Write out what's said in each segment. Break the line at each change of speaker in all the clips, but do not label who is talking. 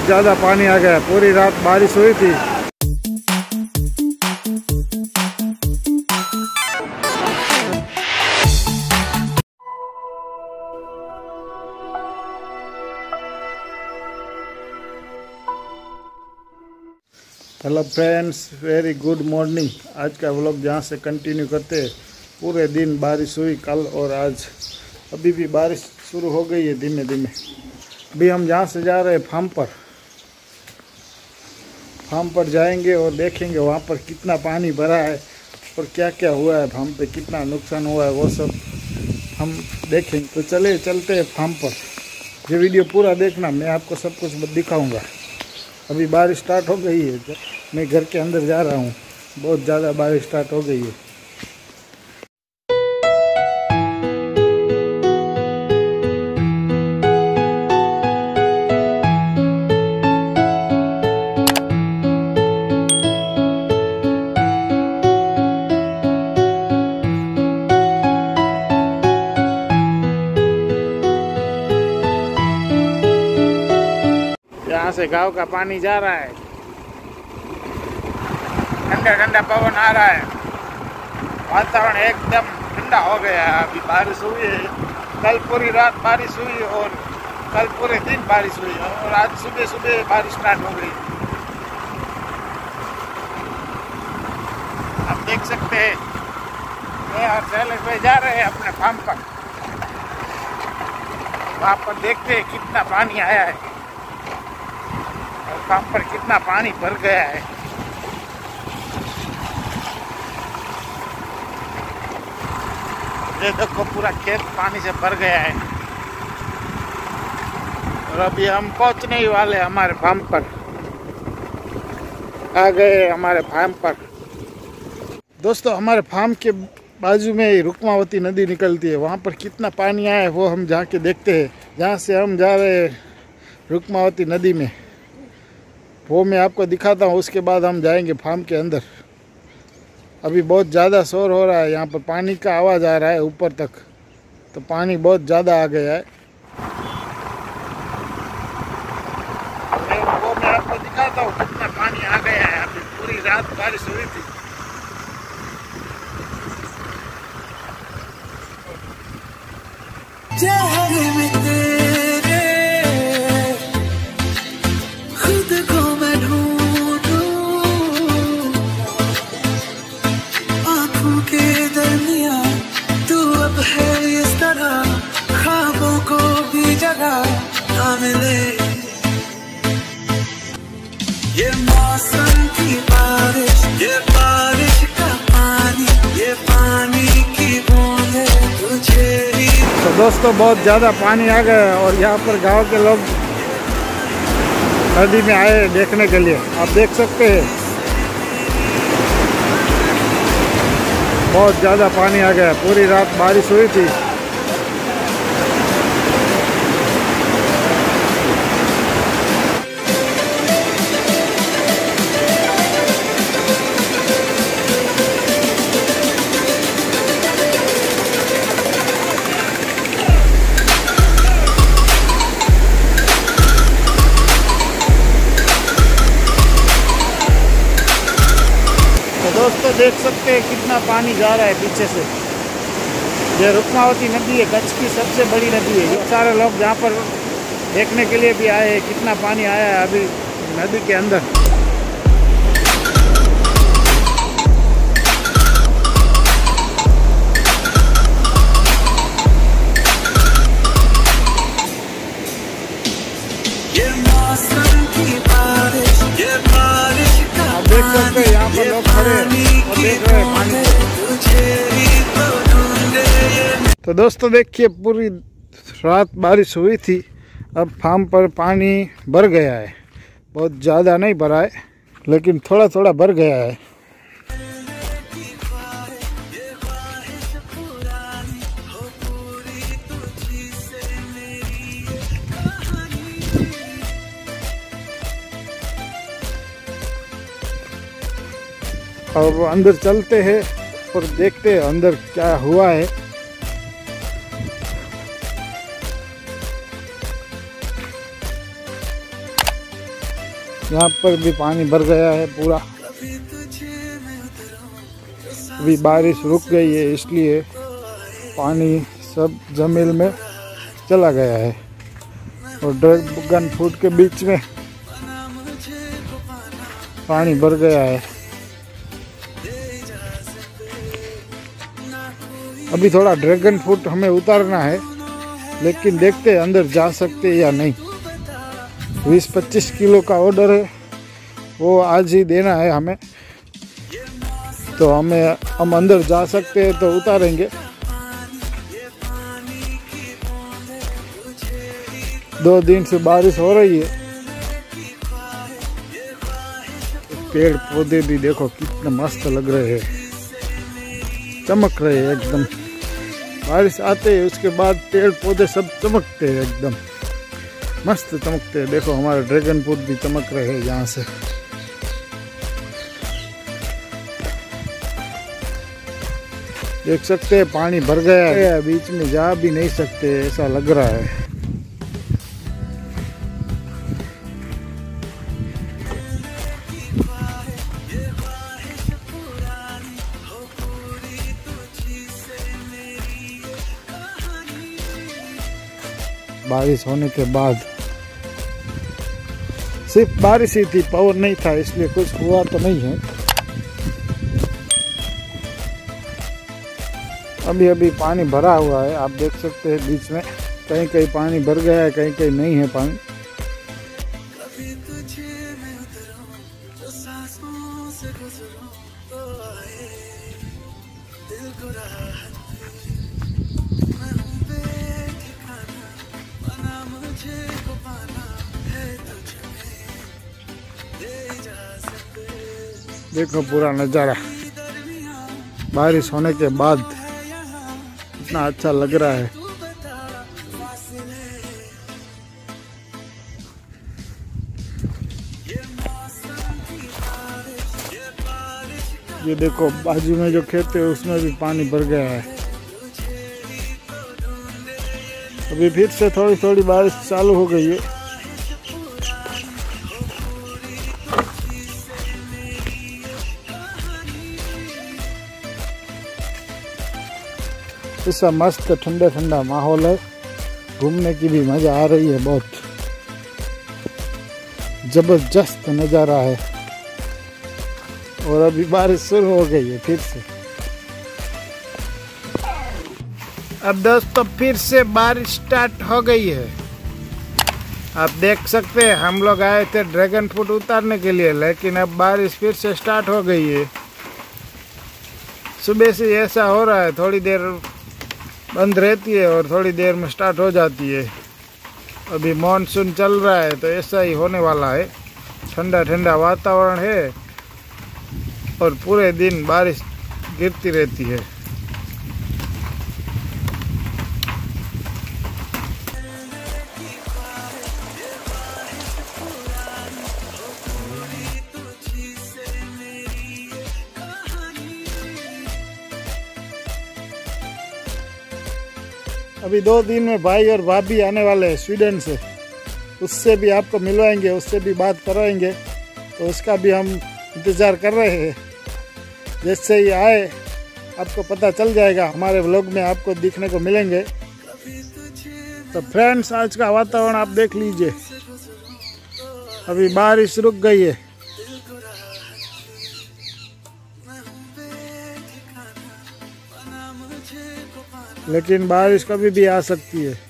बहुत ज़्यादा पानी आ गया। पूरी रात बारिश हुई थी। Hello friends, very good morning. आज का व्लॉग जहाँ से कंटिन्यू करते हैं। पूरे दिन बारिश हुई कल और आज। अभी भी बारिश शुरू हो गई है धीमे धीमे। अभी हम जहाँ से जा रहे हैं फार्म पर जाएंगे और देखेंगे वहाँ पर कितना पानी भरा है और क्या क्या हुआ है, फार्म पे कितना नुकसान हुआ है, वो सब हम देखेंगे। तो चले चलते हैं फार्म पर। ये वीडियो पूरा देखना, मैं आपको सब कुछ दिखाऊंगा। अभी बारिश स्टार्ट हो गई है। मैं घर के अंदर जा रहा हूँ। बहुत ज़्यादा बारिश स्टार्ट हो गई है। यहाँ से गांव का पानी जा रहा है। ठंडा ठंडा पवन आ रहा है। वातावरण एकदम ठंडा हो गया है। अभी बारिश हुई है। कल पूरी रात बारिश हुई और कल पूरे दिन बारिश हुई और आज सुबह सुबह बारिश स्टार्ट हो गई। आप देख सकते हैं मैं और शैलेश भाई जा रहे हैं अपने फार्म पर। वहाँ पर देखते हैं कितना पानी आया है और फार्म पर कितना पानी भर गया है। ये देखो पूरा खेत पानी से भर गया है और अभी हम पहुंचने ही वाले हमारे फार्म पर। आ गए हमारे फार्म पर। दोस्तों, हमारे फार्म के बाजू में रुक्मावती नदी निकलती है। वहाँ पर कितना पानी आया है वो हम जाके देखते हैं। जहाँ से हम जा रहे हैं रुक्मावती नदी में, वो मैं आपको दिखाता हूँ। उसके बाद हम जाएंगे फार्म के अंदर। अभी बहुत ज़्यादा शोर हो रहा है। यहाँ पर पानी का आवाज़ आ रहा है ऊपर तक। तो पानी बहुत ज़्यादा आ गया है। वो मैं आपको दिखाता हूँ कितना पानी आ गया है। अभी पूरी रात बारिश हुई थी।
ये मौसम की बारिश, ये बारिश का पानी, ये पानी की बूंदे तुझे ही।
तो दोस्तों, बहुत ज़्यादा पानी आ गया और यहाँ पर गांव के लोग नदी में आए देखने के लिए। आप देख सकते हैं बहुत ज़्यादा पानी आ गया। पूरी रात बारिश हुई थी। दोस्तों, देख सकते हैं कितना पानी जा रहा है पीछे से। ये रुक्मावती नदी है, कच्छ की सबसे बड़ी नदी है। ये सारे लोग यहाँ पर देखने के लिए भी आए हैं कितना पानी आया है अभी नदी के अंदर।
ये मौसम की बारिश, ये बारिश का
आप देख सकते हैं यहाँ पर लोग खड़े और देख रहे हैं पानी। तो दोस्तों, देखिए पूरी रात बारिश हुई थी। अब फार्म पर पानी भर गया है। बहुत ज़्यादा नहीं भरा है, लेकिन थोड़ा थोड़ा भर गया है। अब अंदर चलते हैं और देखते हैं अंदर क्या हुआ है। यहाँ पर भी पानी भर गया है पूरा। अभी बारिश रुक गई है इसलिए पानी सब जमीन में चला गया है और ड्रैगन फ्रूट के बीच में पानी भर गया है। अभी थोड़ा ड्रैगन फ्रूट हमें उतारना है, लेकिन देखते हैं अंदर जा सकते हैं या नहीं। 20-25 किलो का ऑर्डर है, वो आज ही देना है हमें, तो हम अंदर जा सकते हैं तो उतारेंगे। 2 दिन से बारिश हो रही है। पेड़ पौधे भी देखो कितने मस्त लग रहे हैं, चमक रहे हैं एकदम। बारिश आते है उसके बाद पेड़ पौधे सब चमकते हैं, एकदम मस्त चमकते हैं। देखो हमारे ड्रैगन फ्रूट भी चमक रहे हैं यहाँ से। देख सकते हैं पानी भर गया है, बीच में जा भी नहीं सकते ऐसा लग रहा है। बारिश होने के बाद सिर्फ बारिश ही थी, पवन नहीं था, इसलिए कुछ हुआ तो नहीं है। अभी अभी पानी भरा हुआ है, आप देख सकते हैं बीच में कहीं कहीं पानी भर गया है, कहीं कहीं नहीं है पानी। देखो पूरा नज़ारा बारिश होने के बाद इतना अच्छा लग रहा है। ये देखो बाजू में जो खेत है उसमें भी पानी भर गया है। अभी फिर से थोड़ी थोड़ी बारिश चालू हो गई है। ऐसा मस्त ठंडा ठंडा माहौल है, घूमने की भी मजा आ रही है, बहुत जबरदस्त नज़ारा है। और अभी बारिश शुरू हो गई है फिर से। अब दोस्तों फिर से बारिश स्टार्ट हो गई है। आप देख सकते हैं हम लोग आए थे ड्रैगन फ्रूट उतारने के लिए, लेकिन अब बारिश फिर से स्टार्ट हो गई है। सुबह से ऐसा हो रहा है, थोड़ी देर बंद रहती है और थोड़ी देर में स्टार्ट हो जाती है। अभी मॉनसून चल रहा है तो ऐसा ही होने वाला है। ठंडा ठंडा वातावरण है और पूरे दिन बारिश गिरती रहती है। अभी 2 दिन में भाई और भाभी आने वाले हैं स्वीडन से, उससे भी आपको मिलवाएंगे, उससे भी बात कराएंगे, तो उसका भी हम इंतज़ार कर रहे हैं। जैसे ही आए आपको पता चल जाएगा, हमारे व्लॉग में आपको दिखने को मिलेंगे। तो फ्रेंड्स आज का वातावरण आप देख लीजिए, अभी बारिश रुक गई है। लेकिन बारिश कभी भी आ सकती है।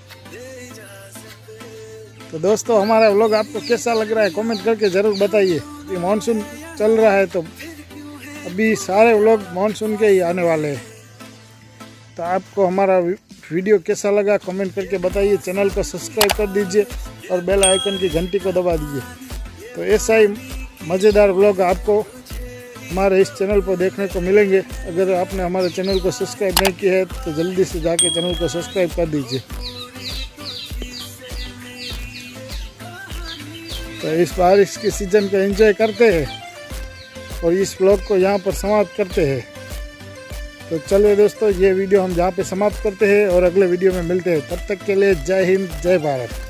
तो दोस्तों हमारा व्लॉग आपको कैसा लग रहा है कमेंट करके ज़रूर बताइए। ये मानसून चल रहा है तो अभी सारे व्लॉग मानसून के ही आने वाले हैं। तो आपको हमारा वीडियो कैसा लगा कमेंट करके बताइए। चैनल को सब्सक्राइब कर दीजिए और बेल आइकन की घंटी को दबा दीजिए। तो ऐसा ही मज़ेदार व्लॉग आपको हमारे इस चैनल पर देखने को मिलेंगे। अगर आपने हमारे चैनल को सब्सक्राइब नहीं किया है तो जल्दी से जाके चैनल को सब्सक्राइब कर दीजिए। तो इस बारिश के सीज़न को एंजॉय करते हैं और इस व्लॉग को यहाँ पर समाप्त करते हैं। तो चलिए दोस्तों ये वीडियो हम यहाँ पे समाप्त करते हैं और अगले वीडियो में मिलते हैं। तब तक के लिए जय हिंद जय भारत।